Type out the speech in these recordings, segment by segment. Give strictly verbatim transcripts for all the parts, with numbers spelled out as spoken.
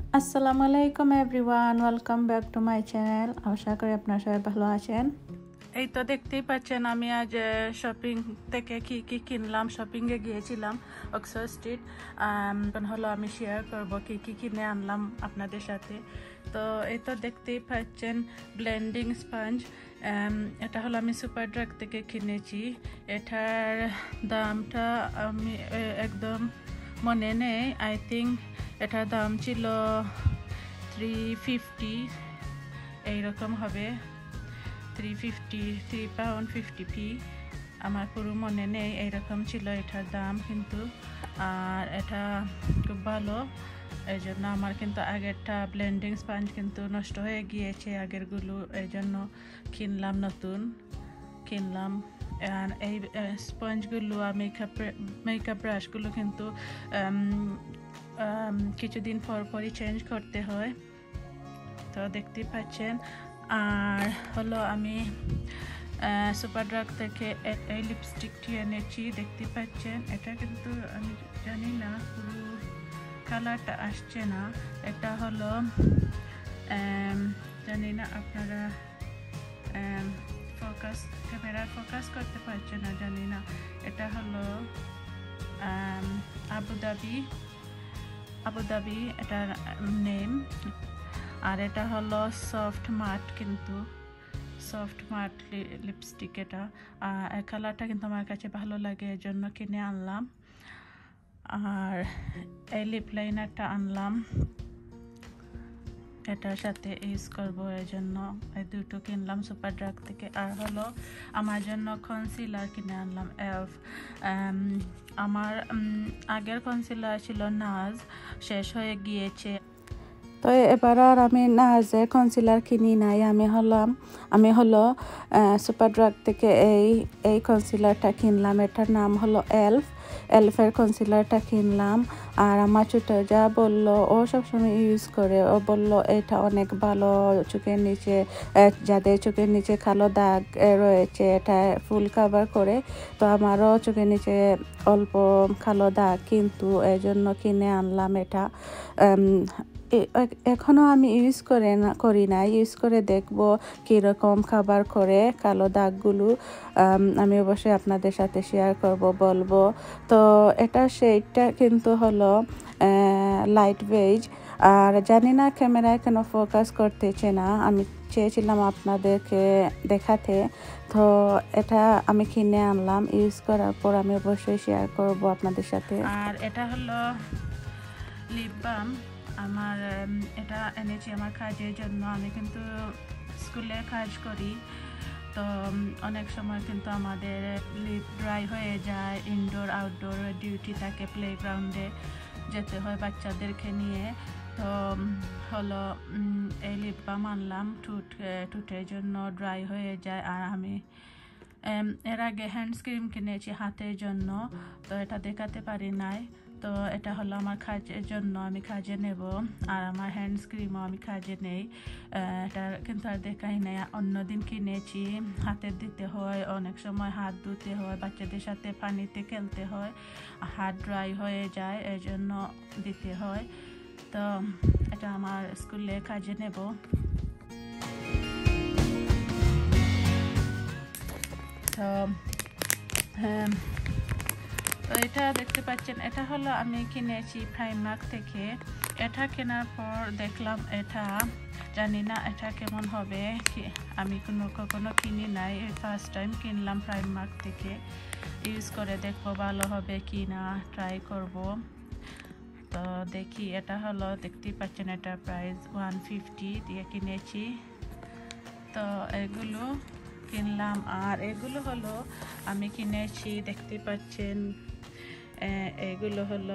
আসসালামু আলাইকুম everyone, welcome back to my channel. আশা করি আপনারা সবাই ভালো আছেন। এই তো দেখতেই পাচ্ছেন আমি আজ শপিং থেকে কি কি কিনলাম। শপিংয়ে গিয়েছিলাম অক্সফোর্ড স্ট্রিট। এখন হলো আমি শেয়ার করব কি কি কিনে আনলাম আপনাদের সাথে। তো এই তো দেখতেই পাচ্ছেন ব্লেন্ডিং স্পঞ্জ। এটা হলো আমি সুপার ড্রাগ থেকে কিনেছি। এটার দামটা আমি একদম মনে নেই। আই থিঙ্ক এটার দাম ছিল থ্রি ফিফটি, এইরকম হবে, three fifty three pound fifty p. আমার পুরো মনে নেই, এইরকম ছিল এটার দাম কিন্তু। আর এটা খুব ভালো, এই জন্য আমার কিন্তু আগেরটা ব্লেন্ডিং স্পঞ্জ কিন্তু নষ্ট হয়ে গিয়েছে আগেরগুলো, এই জন্য কিনলাম, নতুন কিনলাম। আর এই স্পঞ্জগুলো আর মেকআপ মেকআপ ব্রাশগুলো কিন্তু কিছুদিন পর পরই চেঞ্জ করতে হয়, তো দেখতে পাচ্ছেন। আর হলো আমি সুপার ড্রাগ থেকে এই লিপস্টিকটি এনেছি, দেখতে পাচ্ছেন। এটা কিন্তু আমি জানি না পুরো কালারটা আসছে না। এটা হলো জানি না আপনারা ফোকাস ক্যামেরা ফোকাস করতে পারছে না, জানি না। এটা হলো আবুধাবি আবুধাবি এটার নেম। আর এটা হলো সফট মাট, কিন্তু সফট মাট লিপস্টিক। এটা কালারটা কিন্তু আমার কাছে ভালো লাগে, এর জন্য কিনে আনলাম। আর এই লিপ লাইনারটা আনলাম, এটার সাথে ইউজ করবো, এই জন্য এই দুটো কিনলাম সুপার ড্রাগ থেকে। আর হলো আমার জন্য কনসিলার কিনে আনলাম এলফ। আমার আগের কনসিলার ছিল নাজ, শেষ হয়ে গিয়েছে, তো এবার আর আমি নাজের কনসিলার কিনি নাই। আমি হলাম আমি হলো সুপার ড্রাগ থেকে এই এই কনসিলারটা কিনলাম। এটার নাম হলো এলফ এলফের কনসিলারটা কিনলাম। আর আমার ছোট যা বললো, ও সবসময় ইউজ করে, ও বলল এটা অনেক ভালো চোখের নিচে, যাদের চোখের নিচে কালো দাগ রয়েছে এটা ফুল কাভার করে। তো আমারও চোখের নিচে অল্প কালো দাগ, কিন্তু এই জন্য কিনে আনলাম এটা। এখনও আমি ইউজ করে না করি না ইউজ করে দেখব কীরকম খাবার করে কালো দাগগুলো। আমি অবশ্যই আপনাদের সাথে শেয়ার করব, বলবো। তো এটা শেডটা কিন্তু হলো লাইট বেজ। আর জানি না ক্যামেরায় কেন ফোকাস করতেছে না, আমি চেয়েছিলাম আপনাদেরকে দেখাতে। তো এটা আমি কিনে আনলাম, ইউজ করার পর আমি অবশ্যই শেয়ার করব আপনাদের সাথে। আর এটা হলো লিপ বাম। আমার এটা এনেছি আমার কাজের জন্য। আমি কিন্তু স্কুলে কাজ করি, তো অনেক সময় কিন্তু আমাদের লিপ ড্রাই হয়ে যায়, ইনডোর আউটডোর ডিউটি থাকে, প্লেগ্রাউন্ডে যেতে হয় বাচ্চাদেরকে নিয়ে। তো হলো এই লিপ বাম আনলাম, ঠুট ঠুটের জন্য ড্রাই হয়ে যায়। আর আমি এর আগে হ্যান্ড ক্রিম কিনেছি হাতের জন্য, তো এটা দেখাতে পারি নাই। তো এটা হলো আমার কাজের জন্য, আমি কাজে নেব। আর আমার হ্যান্ড ক্রিমও আমি কাজে নেই, এটা কিন্তু আর দেখাই নেই। অন্যদিন কিনেছি, হাতে দিতে হয়, অনেক সময় হাত ধুতে হয়, বাচ্চাদের সাথে পানিতে খেলতে হয়, হাত ড্রাই হয়ে যায়, এই জন্য দিতে হয়। তো এটা আমার স্কুলে কাজে নেব। তো হ্যাঁ, তো এটা দেখতে পাচ্ছেন, এটা হলো আমি কিনেছি প্রাইমার্ক থেকে। এটা কেনার পর দেখলাম এটা, জানি না এটা কেমন হবে, আমি কোনো কখনো কিনি নাই, ফার্স্ট টাইম কিনলাম প্রাইমার্ক থেকে। ইউজ করে দেখবো ভালো হবে কি না, ট্রাই করব। তো দেখি, এটা হলো দেখতেই পাচ্ছেন, এটা প্রাইস ওয়ান ফিফটি দিয়ে কিনেছি। তো এগুলো কিনলাম। আর এগুলো হলো আমি কিনেছি, দেখতে পাচ্ছেন, এগুলো হলো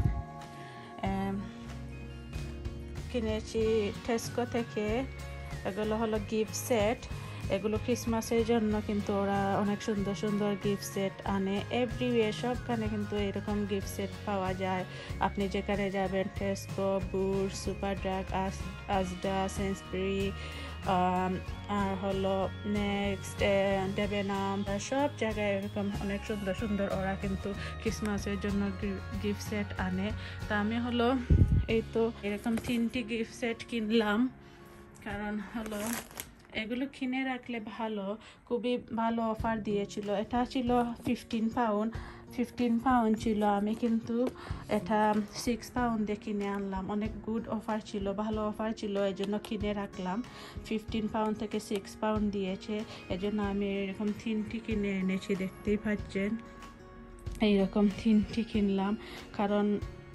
কিনেছি টেস্কো থেকে। এগুলো হলো গিফট সেট, এগুলো ক্রিসমাসের জন্য কিন্তু ওরা অনেক সুন্দর সুন্দর গিফট সেট আনে। এভরিওয়্যার সবখানে কিন্তু এরকম গিফট সেট পাওয়া যায়। আপনি যেখানে যাবেন, Tesco, Boots, Superdrug, Asda, Sainsbury, আর হলো নেক্সট ডেবেনাম, সব জায়গায় এরকম অনেক সুন্দর সুন্দর ওরা কিন্তু ক্রিসমাসের জন্য গিফট সেট আনে। তা আমি হলো এই তো এরকম তিনটি গিফট সেট কিনলাম, কারণ হলো এগুলো কিনে রাখলে ভালো, খুবই ভালো অফার দিয়েছিল। এটা ছিল ফিফটিন পাউন্ড ফিফটিন পাউন্ড ছিল, আমি কিন্তু এটা সিক্স পাউন্ডে কিনে আনলাম। অনেক গুড অফার ছিল, ভালো অফার ছিল, এই জন্য কিনে রাখলাম। ফিফটিন পাউন্ড থেকে সিক্স পাউন্ড দিয়েছে, এজন্য আমি এরকম তিনটি কিনে এনেছি, দেখতেই পাচ্ছেন। এইরকম তিনটি কিনলাম, কারণ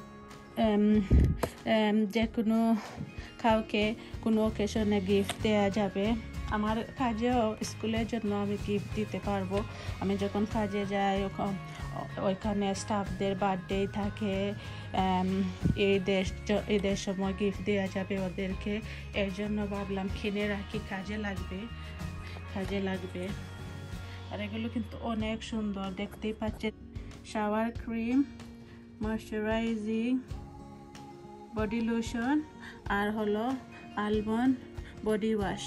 যে কোনো কাউকে কোনো অকেশনে গিফট দেওয়া যাবে। আমার কাজেও স্কুলের জন্য আমি গিফট দিতে পারবো। আমি যখন কাজে যাই ওইখানে স্টাফদের বার্থডে থাকে, ঈদের ঈদের সময় গিফট দেওয়া যাবে ওদেরকে, এর জন্য ভাবলাম কিনে রাখি, কাজে লাগবে কাজে লাগবে আর এগুলো কিন্তু অনেক সুন্দর, দেখতেই পাচ্ছেন। Shower cream, moisturising body lotion আর হলো আলমন্ড বডি ওয়াশ,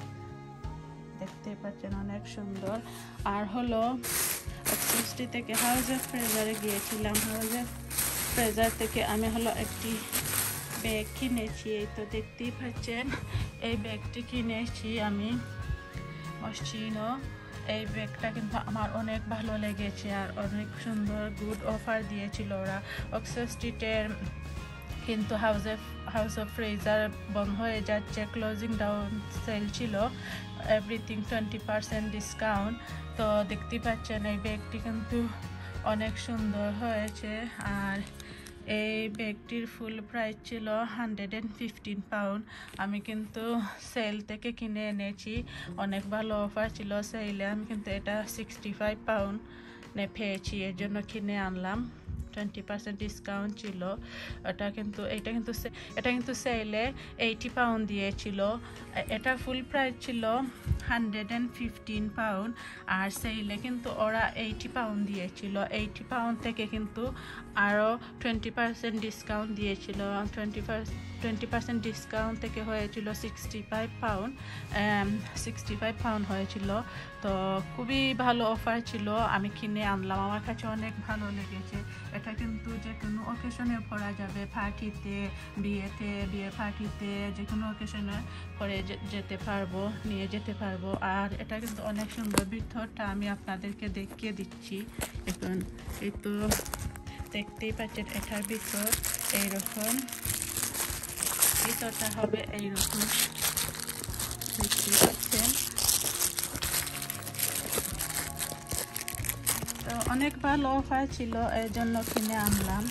দেখতে পাচ্ছেন অনেক সুন্দর। আর হলো সৃষ্টি থেকে হাউস অফ ফ্রেজারে গিয়েছিলাম, হাউস অফ ফ্রেজার থেকে আমি হলো একটি ব্যাগ কিনেছি। এই তো দেখতেই পাচ্ছেন, এই ব্যাগটি কিনেছি আমি মসচিনো। এই ব্যাগটা কিন্তু আমার অনেক ভালো লেগেছে আর অনেক সুন্দর, গুড অফার দিয়েছিল ওরা। অক্সফোর্ড স্ট্রিটের কিন্তু house of house of Fraser বন্ধ হয়ে যাচ্ছে, ক্লোজিং ডাউন সেল ছিল, এভরিথিং টোয়েন্টি পার্সেন্ট ডিসকাউন্ট। তো দেখতে পাচ্ছেন এই ব্যাগটি কিন্তু অনেক সুন্দর হয়েছে। আর এই ব্যাগটির ফুল প্রাইস ছিল হান্ড্রেড অ্যান্ড ফিফটিন পাউন্ড। আমি কিন্তু সেল থেকে কিনে এনেছি, অনেক ভালো অফার ছিল সেলে। আমি কিন্তু এটা সিক্সটি ফাইভ পাউন্ড নে পেয়েছি, এর জন্য কিনে আনলাম, টোয়েন্টি পার্সেন্ট ডিসকাউন্ট ছিল। এটা কিন্তু এটা কিন্তু এটা কিন্তু সেলে এইটি পাউন্ড দিয়েছিল। এটা ফুল প্রাইস ছিল হান্ড্রেড অ্যান্ড ফিফটিন পাউন্ড, আর সেলে কিন্তু ওরা এইটি পাউন্ড দিয়েছিল। এইটি পাউন্ড থেকে কিন্তু আরও টোয়েন্টি পার্সেন্ট ডিসকাউন্ট দিয়েছিল। Twenty percent twenty percent discount থেকে হয়েছিল sixty five pound sixty five pound হয়েছিল। তো খুবই ভালো অফার ছিল, আমি কিনে আনলাম, আমার কাছে অনেক ভালো লেগেছে। এটা কিন্তু যে কোনো অকেশনে পরা যাবে, পার্টিতে, বিয়েতে, বিয়ে পার্টিতে, যে কোনো অকেশনে পরে যেতে পারবো, নিয়ে যেতে পারবো। আর এটা কিন্তু অনেক সুন্দর, ভিতরটা আমি আপনাদেরকে দেখিয়ে দিচ্ছি এখন। এই তো দেখতেই পাচ্ছেন, এটার ভিতর এইরকম, ভিতরটা হবে এইরকম, দেখতেই পাচ্ছেন। তো অনেক ভালো অফার ছিল, এর জন্য কিনে আনলাম।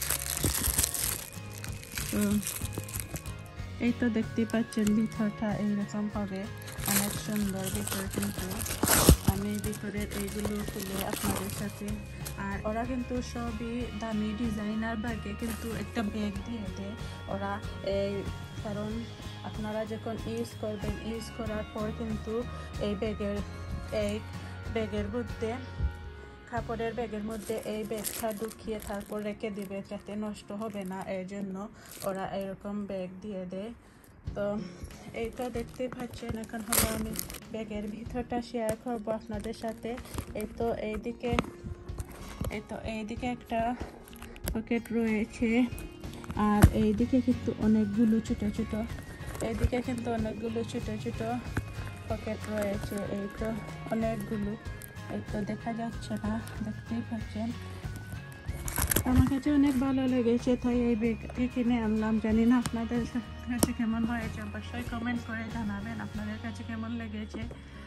তো এই তো দেখতেই পাচ্ছেন, ভিতরটা এইরকম হবে, অনেক সুন্দর ভিতর। কিন্তু আমি ভিতরের এইগুলো খুলে আপনাদের সাথে, আর ওরা কিন্তু সবই দামি ডিজাইনার ব্যাগে কিন্তু একটা ব্যাগ দিয়ে দেয় ওরা, এই কারণ আপনারা যখন ইউজ করবেন, ইউজ করার পর কিন্তু এই ব্যাগের এই ব্যাগের মধ্যে, কাপড়ের ব্যাগের মধ্যে এই ব্যাগটা ঢুকিয়ে তারপর রেখে দিবে, যাতে নষ্ট হবে না, এর জন্য ওরা এরকম ব্যাগ দিয়ে দেয়। তো এইটা দেখতে পাচ্ছেন। এখন হলো আমি ব্যাগের ভিতরটা শেয়ার করবো আপনাদের সাথে। এই তো এইদিকে এই তো এইদিকে একটা পকেট রয়েছে, আর এইদিকে কিন্তু অনেকগুলো ছোট ছোট এইদিকে কিন্তু অনেকগুলো ছোট ছোট পকেট রয়েছে। এই তো অনেকগুলো, এই তো দেখা যাচ্ছে না, দেখতেই পাচ্ছেন। আমার কাছে অনেক ভালো লেগেছে, তাই এই ব্যাগটি কিনে আনলাম। জানি না আপনাদের কাছে কেমন হয়েছে, অবশ্যই কমেন্ট করে জানাবেন আপনাদের কাছে কেমন লেগেছে।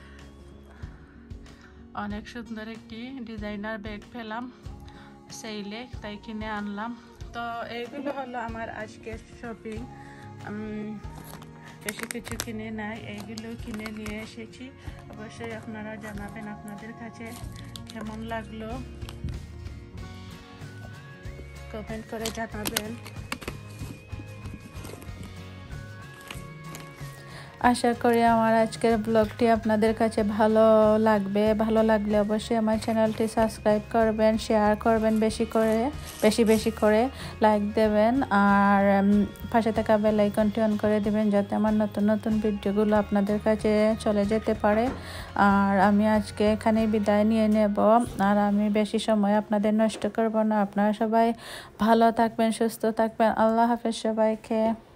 অনেক সুন্দর একটি ডিজাইনার ব্যাগ পেলাম সেলে, তাই কিনে আনলাম। তো এইগুলো হলো আমার আজকের শপিং। বেশি কিছু কিনে নাই, এইগুলো কিনে নিয়ে এসেছি। অবশ্যই আপনারা জানাবেন আপনাদের কাছে কেমন লাগলো, কমেন্ট করে জানাবেন। আশা করি আমার আজকের ব্লগটি আপনাদের কাছে ভালো লাগবে। ভালো লাগলে অবশ্যই আমার চ্যানেলটি সাবস্ক্রাইব করবেন, শেয়ার করবেন, বেশি করে বেশি বেশি করে লাইক দেবেন, আর পাশে থাকা বেল আইকনটি অন করে দেবেন যাতে আমার নতুন নতুন ভিডিওগুলো আপনাদের কাছে চলে যেতে পারে। আর আমি আজকে এখানেই বিদায় নিয়ে নেব, আর আমি বেশি সময় আপনাদের নষ্ট করব না। আপনারা সবাই ভালো থাকবেন, সুস্থ থাকবেন। আল্লাহ হাফেজ সবাইকে।